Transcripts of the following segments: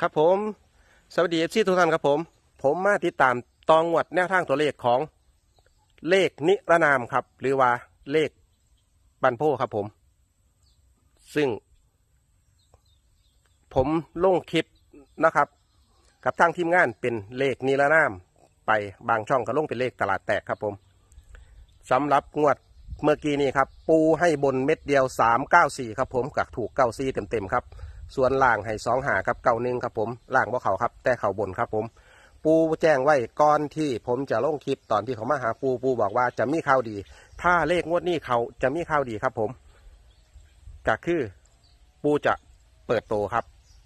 ครับผมสวัสดีเอฟซีทุกท่านครับผมมาติดตามตองวดแนวทางตัวเลขของเลขนิรนามครับหรือว่าเลขบันโพครับผมซึ่งผมลงคลิปนะครับกับทางทีมงานเป็นเลขนิรนามไปบางช่องก็ลงเป็นเลขตลาดแตกครับผมสำหรับงวดเมื่อกี้นี้ครับปูให้บนเม็ดเดียว394ครับผมกับถูก94เต็มครับส่วนล่างให้2หากับ91ครับผมล่างว่าเขาครับแต่เขาบนครับผมปูแจ้งไว้ก่อนที่ผมจะลงคลิปตอนที่เขามาหาปูบอกว่าจะมีข่าวดีถ้าเลขงวดนี้เขาจะมีข่าวดีครับผมก็คือปูจะเปิดโตครับ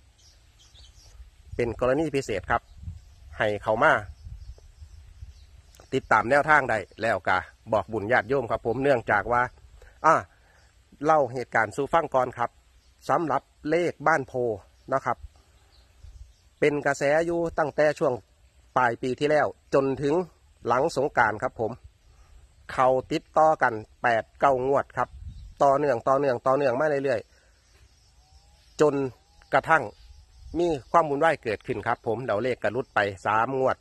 เป็นกรณีพิเศษครับให้เขามาติดตามแนวทางได้แล้วกะบอกบุญญาติโยมครับผมเนื่องจากว่าเล่าเหตุการณ์สู่ฟังก่อนครับสำหรับเลขบ้านโพนะครับเป็นกระแสอยู่ตั้งแต่ช่วงปลายปีที่แล้วจนถึงหลังสงกรานต์ครับผมเขาติดต่อกัน8-9 งวดครับต่อเนื่องมาเรื่อยๆจนกระทั่งมีความวุ่นวายเกิดขึ้นครับผมเดาเลขกระลุดไป3 งวด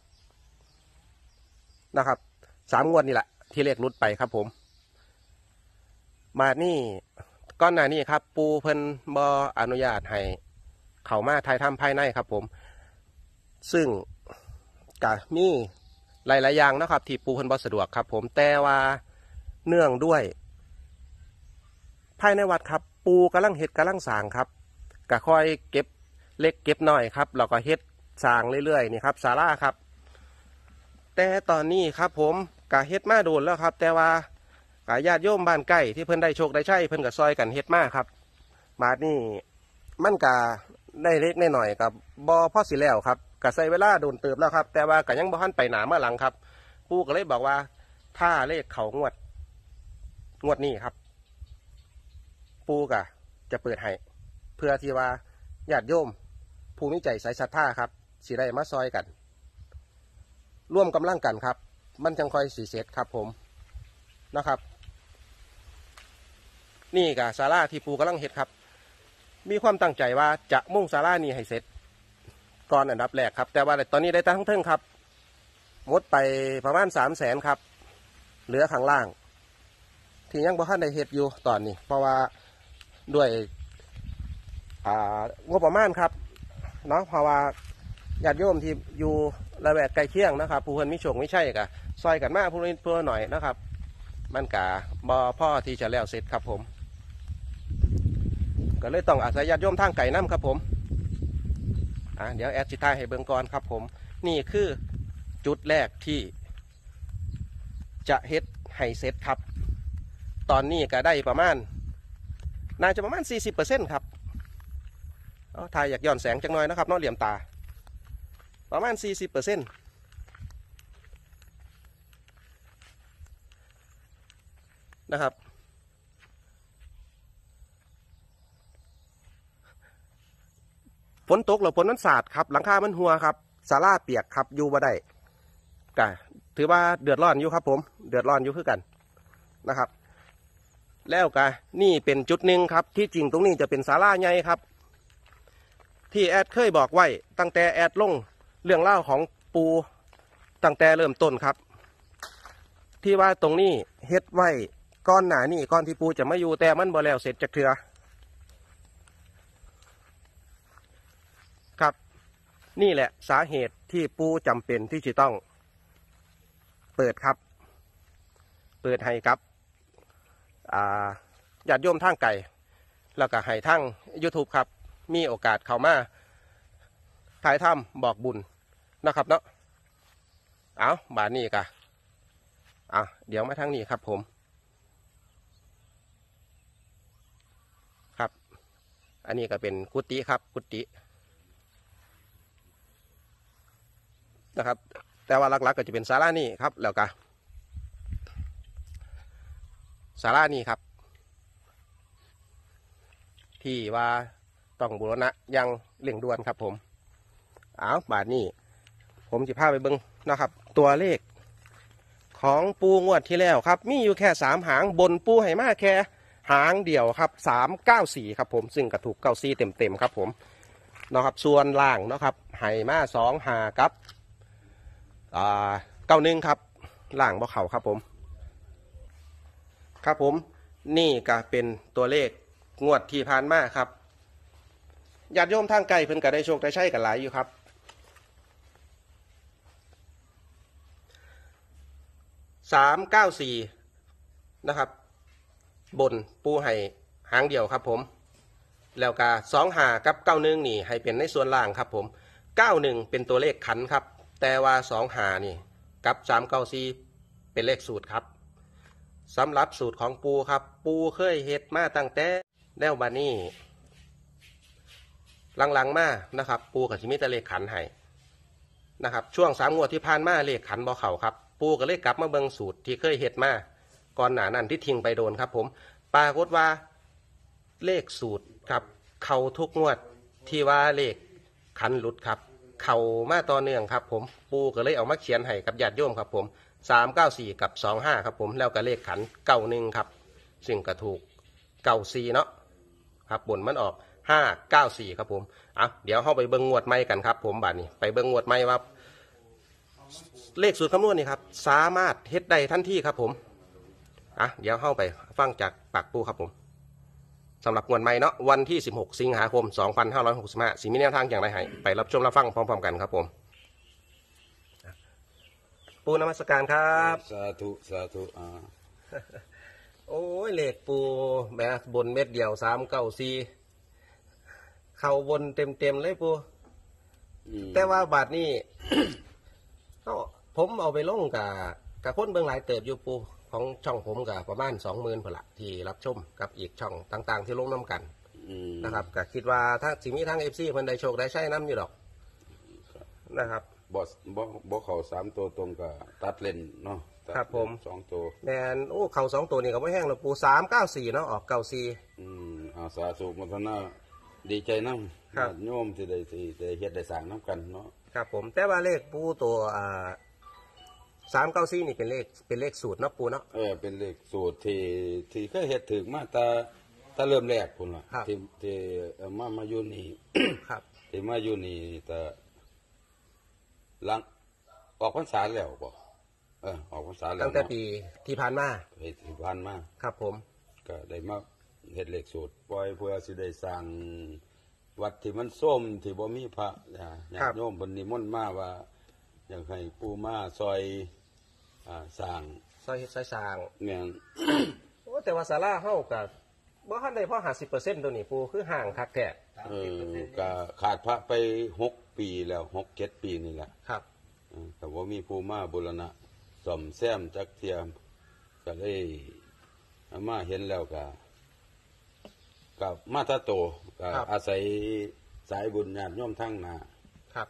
นะครับ3 งวดนี่แหละที่เลขลุดไปครับผมมานี่ก้อนหน้านี้ครับปูเพิ่นบ่อนุญาตให้เข้ามาถ่ายทำภายในครับผมซึ่งก็มีหลายๆอย่างนะครับที่ปูเพิ่นบ่สะดวกครับผมแต่ว่าเนื่องด้วยภายในวัดครับปูกำลังเฮ็ดกำลังสร้างครับก็ค่อยเก็บเล็กเก็บน้อยครับแล้วก็เฮ็ดสร้างเรื่อยๆนี่ครับศาลาครับแต่ตอนนี้ครับผมก็เฮ็ดมาโดนแล้วครับแต่ว่าญาติโยมบ้านใกล้ที่เพิ่นได้โชคได้ใช่เพิ่นก็ซอยกันเฮ็ดมาครับมานี่มันก็ได้เล็กน้อยกับบอพ่อสิแล้วครับก็ใส่เวลาโดนเติบแล้วครับแต่ว่าก็ยังบ่ทันไปหนาเมื่อหลังครับปู่ก็เลยบอกว่าถ้าเลขเขางวดนี้ครับปู่ก็จะเปิดให้เพื่อที่ว่าญาติโยมผู้มีใจใส่ศรัทธาครับสิได้มาซอยกันร่วมกำลังกันครับมันจังคอยสีเสร็จครับผมนะครับนี่กับศาลาที่ปูกำลังเฮ็ดครับมีความตั้งใจว่าจะมุ่งศาลานี้ให้เสร็จก่อนอันดับแรกครับแต่ว่าตอนนี้ได้ตั้งเทิงครับหมดไปประมาณ300,000ครับเหลือข้างล่างที่ยังบ่ทันได้เฮ็ดอยู่ตอนนี้เพราะว่าด้วยงบประมาณครับเนาะเพราะว่าญาติโยมที่อยู่ระแวกใกล้เคียงนะครับผู้คนมิโชคไม่ใช่กะซอยกันมากผู้นี้เพื่อหน่อยนะครับมันกะบ่พ่อที่จะแล้วเสร็จครับผมก็เลยต้องอาศัยญาติโยมทางไก่น้ำครับผมเดี๋ยวแอดจิตายให้เบิ่งก่อนครับผมนี่คือจุดแรกที่จะเฮ็ดให้เสร็จครับตอนนี้ก็ได้ประมาณน่าจะประมาณ40%ครับถ่ายอยากย้อนแสงจังหน่อยนะครับน้องเหลี่ยมตาประมาณ40%นะครับฝนตกหรือฝนมันสาดครับหลังคามันหัวครับศาลาเปียกครับอยู่บ่ได้ก็ถือว่าเดือดร้อนอยู่ครับผมเดือดร้อนอยู่คือกันนะครับแล้วก็นี่เป็นจุดหนึ่งครับที่จริงตรงนี้จะเป็นศาลาใหญ่ครับที่แอดเคยบอกไว้ตั้งแต่แอดลงเรื่องเล่าของปูตั้งแต่เริ่มต้นครับที่ว่าตรงนี้เฮ็ดไว้ก้อนหนานี่ก้อนที่ปูจะมาอยู่แต่มันบ่แล้วเสร็จจากเถื่อครับนี่แหละสาเหตุที่ปูจำเป็นที่จะต้องเปิดครับเปิดให้ครับญาติโยมทางไก่แล้วก็ให้ทาง YouTube ครับมีโอกาสเข้ามาถ่ายทำบอกบุญนะครับเนาะบาทนี้กะเดี๋ยวมาทางนี้ครับผมครับอันนี้ก็เป็นกุฏิครับกุฏินะครับแต่ว่าหลักๆ ก็จะเป็นศาลานี่ครับแล้วก็ศาลานี่ครับที่ว่าต้องบูรณะยังเร่งด่วนครับผมบาทนี้ผมจะพาไปเบิ้งนะครับตัวเลขของปูงวดที่แล้วครับมีอยู่แค่3 หางบนปูให้มาแค่หางเดียวครับ394ครับผมซึ่งกระถูก94เต็มครับผมเนาะครับส่วนล่างเนาะครับให้มา25กับ91ครับล่างบ่เข้าครับผมครับผมนี่ก็เป็นตัวเลขงวดที่ผ่านมาครับญาติโยมทางไกลเพิ่นก็ได้โชคได้ใช้กันหลายอยู่ครับ394นะครับบนปูให้หางเดียวครับผมแล้วก็25กับ91นี่ให้เป็นในส่วนล่างครับผม91เป็นตัวเลขขันครับแต่ว่า25นี่กับ394เป็นเลขสูตรครับสำหรับสูตรของปูครับปูเคยเฮ็ดมาตั้งแต่แล้วบัดนี้หลังๆมานะครับปูกับชิมิตะเลขขันให้นะครับช่วง3 งวดที่ผ่านมาเลขขันบ่เข้าครับปูก็เลยกลับมาเบิ่งสูตรที่เคยเฮ็ดมาก่อนหน้านั้นที่ทิ้งไปโดนครับผมปรากฏว่าเลขสูตรครับเข้าทุกงวดที่ว่าเลขขันหลุดครับเข้ามาต่อเนื่องครับผมปูก็เลยเอามาเขียนให้กับญาติโยมครับผม394กับ25ครับผมแล้วก็เลขขัน91ครับซึ่งก็ถูก94เนาะครับบนมันออก594ครับผมเดี๋ยวเข้าไปเบิ่งงวดใหม่กันครับผมบัดนี้ไปเบิ่งงวดใหม่ว่าเลขสูตรคำนวณนี่ครับสามารถเฮ็ดได้ทันทีครับผมเดี๋ยวเข้าไปฟังจากปากปูครับผมสำหรับงวดใหม่เนาะวันที่16สิงหาคม2565สิมีแนวทางอย่างไรให้ไปรับชมรับฟังพร้อมๆกันครับผมปูนมัสการครับสาธุสาธุโอ้ยเลขปูแม่บนเม็ดเดียว394เข้าบนเต็มเลยปูแต่ว่าบาทนี้ ผมเอาไปลงกับคนเบื้องหลายเติบอยู่ปูของช่องผมกับประมาณ20,000พอละที่รับชมกับอีกช่องต่างๆที่ลงน้ำกันนะครับก็คิดว่าถ้าสิมีทั้ง FC เพิ่นได้โชคได้ใช้น้ำอยู่ดอกนะครับบ่เขา3 ตัวตรงกับตัดเล่นเนาะครับผม 2 ตัวแม่นเขา2 ตัวนี่ก็บ่แห้งแล้วปู394เนาะออก94 สาธุมัทนาดีใจนำโยมที่ได้เฮ็ดได้สร้างน้ำกันเนาะครับผมแต่ว่าเลขปูตัว394นี่เป็นเลขสูตรเนาะปูเนาะเป็นเลขสูตรที่เคยเฮ็ดถึงมาแต่เริ่มแรกพุ่นล่ะที่มาอยู่นี่ครับที่มาอยู่นี่แต่หลังออกพรรษาแล้วบ่ออกพรรษาแล้วตั้งแต่ปีที่ผ่านมาครับผมก็ได้มาเฮ็ดเลขสูตรปล่อยเพื่อสิได้สร้างวัดที่มันส้มที่บ่มีพระญาติโยมเพิ่นนิมนต์มาว่าอยากให้ปู่มาซอยสร้างซอยสร้างแม่นโอ้แต่ว่าศาลาเฮาก็บ่ทันได้พอ 50% ตัวนี้ปู่คือห่างคักแท้ก็ขาดพระไป6 ปีแล้ว6-7 ปีนี่แหละครับแต่ว่ามีปู่มาบูรณะซ่อมแซมจักเทียมก็เลยมาเห็นแล้วก็มาตาโตก็อาศัยสายบุญญาติโยมทั้งนาครับ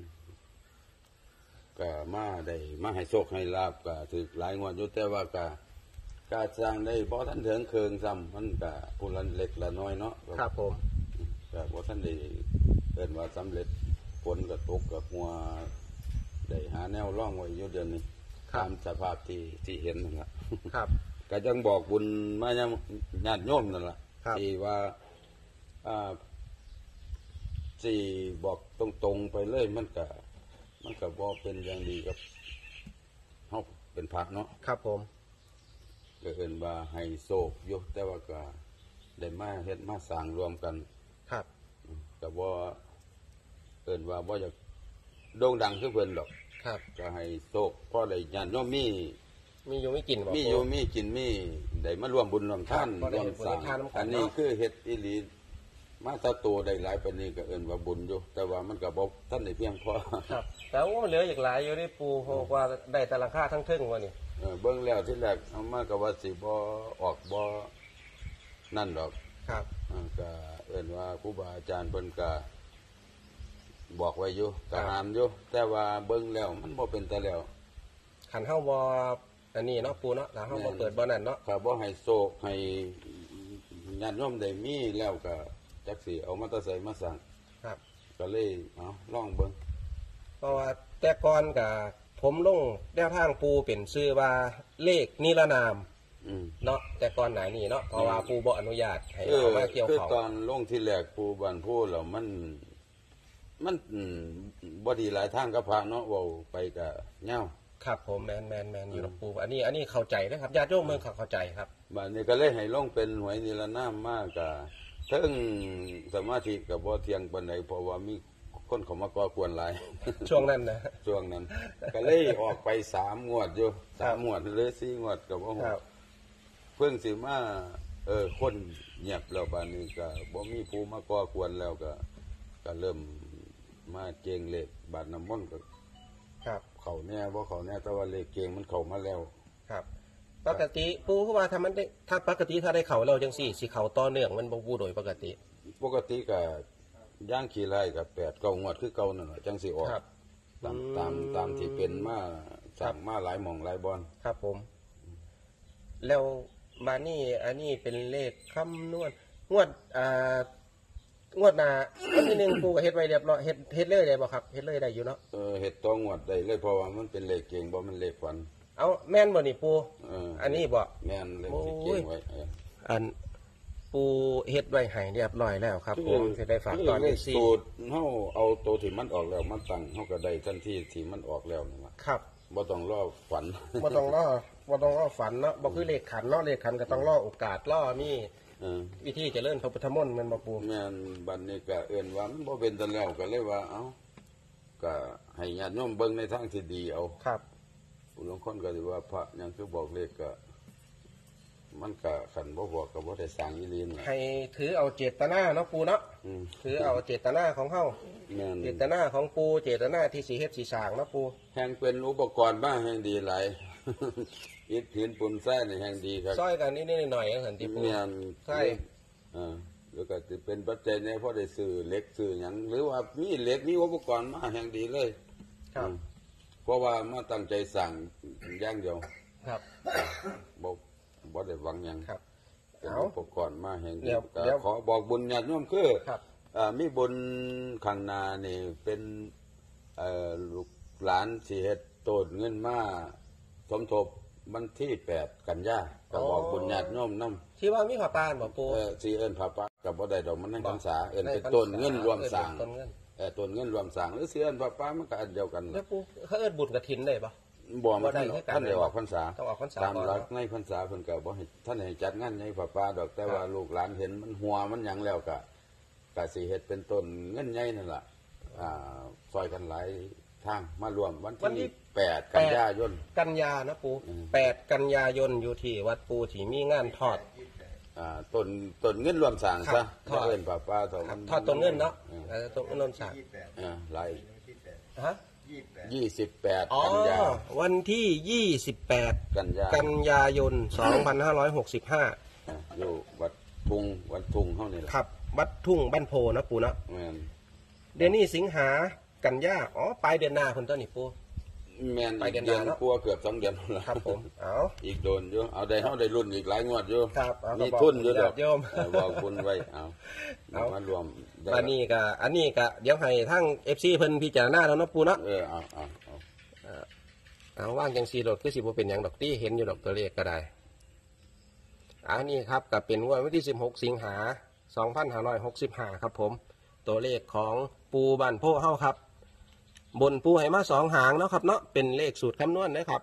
ก็มาได้มาให้โชคให้ลาภก็ถือหลายงวดอยู่แต่ว่าก็สร้างได้บ่ทันถึงเคิงซ้ำมันก็ผู้ละเล็กละน้อยเนาะครับผมก็บ่ทันได้เอิ้นว่าสำเร็จฝนก็ตกก็มัวได้หาแนวร่องไว้อยู่เดือนนี้ตามสภาพที่เห็นนั่นล่ะครับก็จังบอกบุญมายังญาติโยมนั่นล่ะที่ว่าสี่บอกตรงๆไปเลยมันก็บ่เป็นอย่างดีกับเฮาเป็นพระเนาะครับผมก็เอิ้นว่าให้โศกอยู่แต่ว่าก็ได้มาเฮ็ดมาสร้างรวมกันครับก็บ่เอิ้นว่าบ่อยากโด่งดังคือเพิ่นดอกครับก็ให้โศกพอได้ญาติโยมมีอยู่มีกินบ่มีอยู่มีกินมีได้มาร่วมบุญร่วมทานร่วมสร้างอันนี้คือเฮ็ดอีหลีมาถ้าโตได้หลายปานนี้ก็เอิ้นว่าบุญอยู่แต่ว่ามันก็บ่ทันได้เพียงพอครับแต่ว่าเหลืออีกหลายอยู่นี่ปู่เพราะว่าได้แต่ราคาทั้งทึ่งว่านี่เบิ่งแล้วที่แรกเอามาก็ว่าสิบ่ออกบ่นั่นดอกครับก็เอิ้นว่าครูบาอาจารย์เพิ่นก็บอกไว้อยู่ก็ห้ามอยู่แต่ว่าเบิ่งแล้วมันบ่เป็นตาแล้วคันเฮาบ่อันนี้เนาะปู่เนาะถ้าเฮาบ่เปิดบ่นั่นเนาะก็บ่ให้โศกให้ญาติโยมได้มีแล้วก็จักสิเอามาตะไสมาสร้างครับก็เลยลองเบิ่งเพราะว่าแต่ก่อนก็ผมลงแนวทางปู่เป็นชื่อว่าเลขนิรนามเนาะแต่ก่อนหน้านี้เนาะเพราะว่าปู่บ่อนุญาตให้เอามาเกี่ยวข้องคือตอนลงที่แรกปู่บ้านพูดแล้วมันมันบ่ดีหลายทางกับพระเนาะเว้าไปก็ยาวครับผมแมนอยู่หลวงปู่อันนี้เข้าใจนะครับญาติโยมเมืองเขาเข้าใจครับบัดนี้ก็เลยให้ลงเป็นหวยนิรนามมากก็ถึงสมาธิก็บ่เที่ยงปานใดเพราะว่ามีคนเขามาก่อกวนหลายช่วงนั้นนะช่วงนั้น ก็เลยออกไป3 งวดอยู่3 งวดหรือ4 งวดก็บ่ฮู้ครับเพิ่งสิมาคนเงียบแล้วบัดนี้ก็บ่มีผู้มาก่อกวนแล้วก็เริ่มมาเจงเลขบาดน้ำมนต์ก็ครับเข้าแน่บ่เข้าแน่แต่ว่าเลขเกงมันเข้ามาแล้วครับ ปกติปูเขาว่าถ้าปกติถ้าได้เขาเราจังสี่สิเขาต่อเนื่องมันบ่ปูโดยปกติปกติก็ย่างขี่ไล่กับ8-9 งวดคือเก่านั่นแหละจังสิออกครับตามที่เป็นมาสั่งมาหลายหม่องหลายบอนครับผม แล้วมานี่อันนี้เป็นเลขคำนวณงวดงวดหนาวันที่หนึ่งปูก็เฮ็ดไว้เรียบร้อยเฮ็ดเลยได้บ่ครับเฮ็ดเลยได้อยู่เนาะเฮ็ดต่องวดได้เลยเพราะว่ามันเป็นเลขเก่งบ่มันเลขฝันเอาแม่นบ่นี่ปู อันนี้บ่แม่นเลขที่โอ้เก่ยงไว้อันปูเฮ็ดไว้ให้เรียบร้อยแล้วครับผมจะได้ฝากตอนนี้สิสูตรเฮาเอาตัวที่มันออกแล้วมาตั้งเฮาก็ได้ทันทีที่มันออกแล้วนั่นล่ะครับบ่ต้องรอฝันบ่ต้องรอฝันเนาะบ่คือเลขขันเนาะเลขขันก็ต้องรอโอกาสรอมีวิธีเจริญพระพุทธมนต์แมันบ่ปูแม่นบัดนี้ก็เอิ้นว่ามันบ่เป็นตันแล้วก็เลยว่าเอ้าก็ให้ญาติโยมเบิ่งในทางที่ดีเอาครับผู้ลางคนก็สิว่าพระหยังคือบอกเลขก็มันก็คันบ่บอกก็บ่ได้สร้างอีหลีนล่ะให้ถือเอาเจตนาเนาะปูเนาะ ถือเอาเจตนาของเฮาแม่นเจตนาของปูเจตนาที่สิเฮ็ดสิสร้างเนาะปูแห่งเป็นอุปกรณ์บ้างแห่งดีหลาย อิฐหินปูนทรายนี่แห่งดีครับซอยกันนิดๆหน่อยๆหั่นติปูแม่นใช่แล้วก็สิเป็นปัจจัยในพอได้ซื้อเหล็กซื้อหยังหรือว่ามีเหล็กมีอุปกรณ์มาแห่งดีเลยครับเพราะว่ามาตั้งใจสั่งอย่างเดียวครับบ่ได้หวังหยังครับเป็นเอาอุปกรณ์มาแห่งเดี๋ดียวก็เดี๋ยวขอบอกบุญญาติโยมคือครับมีบุญข้างหน้านี่เป็นลูกหลานสิเฮ็ดโตดเงินมาสมทบวันที่8 กันยาก็บอกบุญญาติโยมนำที่ว่ามีผ้าปานบ่ปูสิเอิ้นพระปะก็บ่ได้ดอกมันในพรรษาเอิ้นเป็นได้พรรษาต้นเงินรวมสร้างต้นเงินต้นเงินรวมสร้างหรือสิเอิ้นพระปะมันก็อันเดียวกันแล้วปูเขาเอิ้นบุญกฐินได้บ่บ่มาบ่ได้ท่านคือกันได้ออกพรรษาต้องออกพรรษาตามหลักก่อนในพรรษาเพิ่นก็บ่ให้ท่านให้จัดงานใหญ่พระปะดอกแต่ว่าลูกหลานเห็นมันหัวมันหยังแล้วก็สิเฮ็ดเป็นต้นเงินใหญ่นั่นล่ะซอยกันหลายทางมารวมวันที่8 กันยายนกันยานะปู8 กันยายนอยู่ที่วัดปูที่มีงานทอดต้นเงินรวมสร้างครัซะบบ่เอิ้นพระปะเท่าครัมับนทอดต้นเงินเนาะต้นเงินสร้างหลายฮะ 28 อ๋อกันยาวันที่ 28 กันยากันยายน 2565 อยู่วัดทุ่งเฮานี่แหละครับ วัดทุ่งบ้านโพนะปูเนาะแม่นเดือนนี้สิงหากันยาอ๋อปลายเดือนหน้าคนต้นนี่ปูแม่นไปอีกกันเดือนนานเนอะกลัวเกือบ2 เดือนแล้วครับผมเอาอีกโดนอยู่เอาได้เฮาได้รุ่นอีกหลายงวดอยู่ครับเอาก็มีบอกทุนอยู่ดอกญาติโยมบอกคุณไว้เอาเอามารวมได้อันนี้ก็เดี๋ยวให้ทั้ง FC เพิ่นพิจารณาแล้วเนาะปูเนาะเอาเอาว่างจังซีรถคือสิบ่เป็นหยังดอกตี้เห็นอยู่ดอกตัวเลขก็ได้อันนี้ครับก็เป็นงวดวันที่16 สิงหา2565ครับผมตัวเลขของปูบ้านโพเฮาครับ บนปูให้มา2 หางเนาะครับเนาะเป็นเลขสูตรคำนวณนะครับ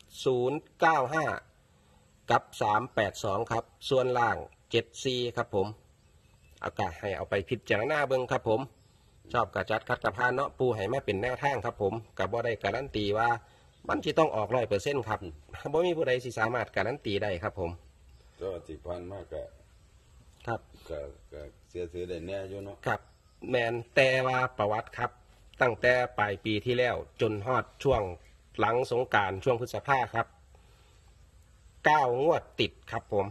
095กับ382ครับส่วนล่าง74ครับผมอากาศให้เอาไปพิจารณาเบิ่งครับผมชอบกระจัดคัดกระพานเนาะปูให้มาเป็นแนวทางครับผมกับบ่ได้การันตีว่ามันจะต้องออก100%ครับบ่มีผู้ใดสิสามารถการันตีได้ครับผมก็ที่ผ่านมาก็ครับเสียถือได้แน่อยู่เนาะครับแมนแต่ว่าประวัติครับ ตั้งแต่ปลายปีที่แล้วจนฮอดช่วงหลังสงกรานต์ช่วงพฤษภาครับ9 งวดติดครับผม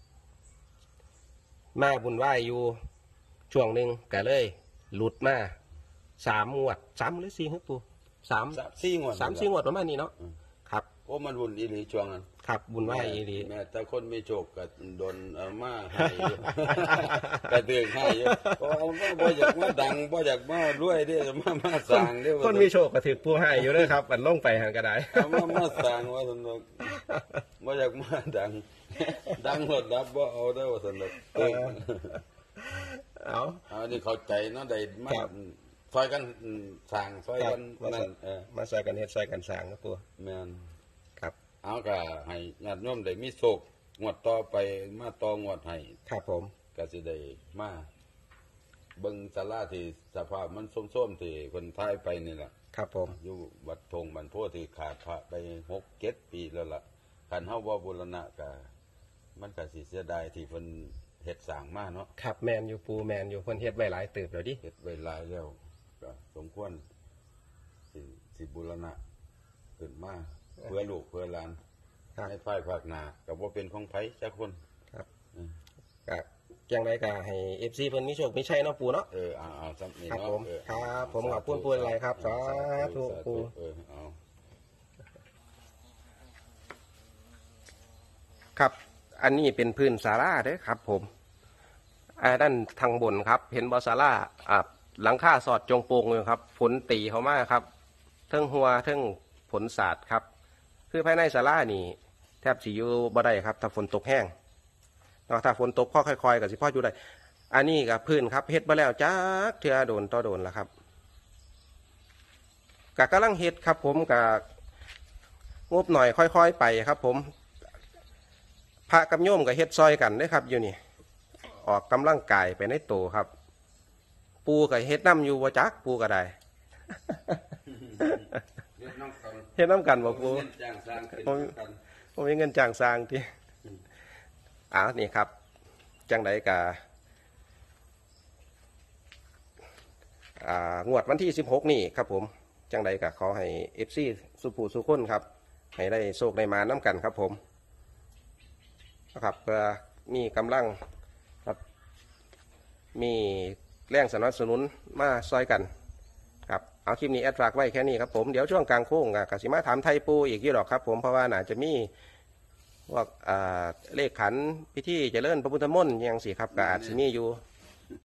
มาบุญไหวายอยู่ช่วงหนึ่งก็เลยหลุดมา3 งวด3 หรือ 4ครับปู 4 งวด 3-4 งวดประมาณนี้เนาะครับโอ้มันวุ่นอีหลีช่วงนั้นครับบุญไหวายอีหลีแม่แต่คนมีโชคก็โดนเอามาให้อยู่ ก็เตือนให้อยู่เพราะว่าบ่อยากมาดังบ่อยากมารวยเด้อมาสร้างเด้อคนมีโชคก็ถือผู้ให้อยู่เลยครับมันลงไปหันก็ได้เอามาสร้างว่าสนุกบ่อยากมาดัง ดังหมดรับบ่เอาเด้อว่าสนุกเอาเอานี่เข้าใจเนาะได้มาครับซอยกันสร้างซอยกันมานั่นมาใส่กันเฮ็ดใส่กันสร้างครับปูแม่นครับเอาก็ให้ญาติโยมได้มีโชคงวดต่อไปมาต่องวดให้ครับผมก็สิได้มาเบิ่งศาลาที่สภาพมันส้มๆที่เพิ่นท้ายไปนี่แหละครับผมอยู่วัดธงบันโพที่ขาดพระไป6-7 ปีแล้วล่ะคันเฮาบ่บูรณะก็มันก็สิเสียดายที่เพิ่นเฮ็ดสร้างมาเนาะครับแมนอยู่ปูแมนอยู่เพิ่นเฮ็ดไว้หลายเติบแล้วดิเฮ็ดไว้หลายแล้วก็สมควรสิบูรณะขึ้นมาเพื่อลูกเพื่อหลานครับให้ภายภาคหน้าก็บ่เป็นของไผจักคนครับก็จังไดก็ให้ FC เพิ่นมีโชคมีชัยเนาะปูเนาะเอาซ้ำนี่ครับเนาะผมเออครับผมขอบคุณปูหลายครับสาธุปูเอาครับ อันนี้เป็นพื้นศาลาเด้อครับ ผมด้านทางบนครับ เห็นบ่ศาลาหลังคาสอดจงโปงเลยครับฝนตีเข้ามาครับเทิงหัวเทิงฝนสาดครับ คือภายในศาลานี่แทบสิอยู่บ่ได้ครับถ้าฝนตกแห้งถ้าฝนตกพ่อค่อยๆกับสิพ่ออยู่ได้อันนี้กับพื้นครับเฮ็ดมาแล้วจักเทื่อโดนต่อโดนแล้วครับกะกำลังเฮ็ดครับ ผมกะงบหน่อยค่อยๆไปครับ ผมพระกับโยมกับเฮ็ดซอยกันเด้อครับ อยู่นี่ออกกำลังกายไปในโตครับ ปูกับเฮ็ดน้ำอยู่บ่จักปูก็ได้เฮ็ดน้ำกันเฮ็ดน้ำกันบ่ปูเงินจ้างสร้างเป็นกันผมมีเงินจ้างสร้างที่นี่ครับ จังไดกางวดวันที่16นี่ครับ ผมจังไดกะขอให้ FC สุภูสุคนครับให้ได้โชคได้มาน้ำกันครับ ผมนะครับเพื่อมีกำลังครับมีแรงสนับสนุนมาซอยกันครับเอาคลิปนี้แอดฝากไว้แค่นี้ครับผมเดี๋ยวช่วงกลางโค้งกสิมาถามไทยปูอีกยี่ดอกครับ ผมเพราะว่าน่าจะมีว่าเลขขันพิธีเจริญพระพุทธมนต์ยังสิครับก็อาจจะมีอยู่